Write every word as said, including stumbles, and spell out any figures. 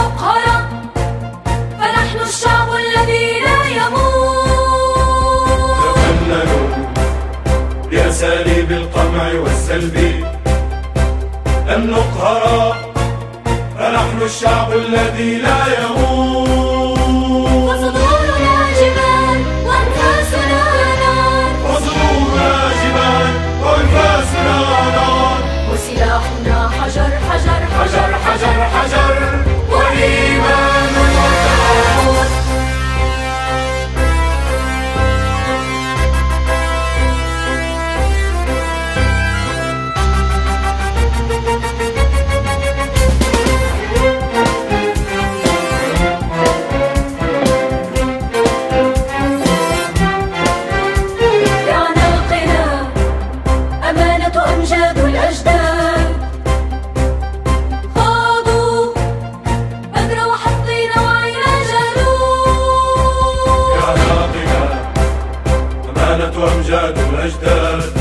نقهر فنحن الشعب الذي لا يموت. تفننوا بأساليب القمع والسلب لن نقهر فنحن الشعب الذي لا يموت. وصدورنا جبال وأنفاسنا نار، وصدورنا جبال وأنفاسنا نار، وسلاحنا حجر حجر حجر حجر حجر وإيمان وتعاون. أمجاد الأجداد خاضوا بدر وحطين وعينا جهلوا. بأعناقنا أمانة أمجاد الأجداد